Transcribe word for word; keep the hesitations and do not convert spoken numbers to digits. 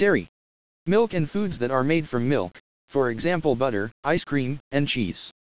Dairy. Milk and foods that are made from milk, for example butter, ice cream, and cheese.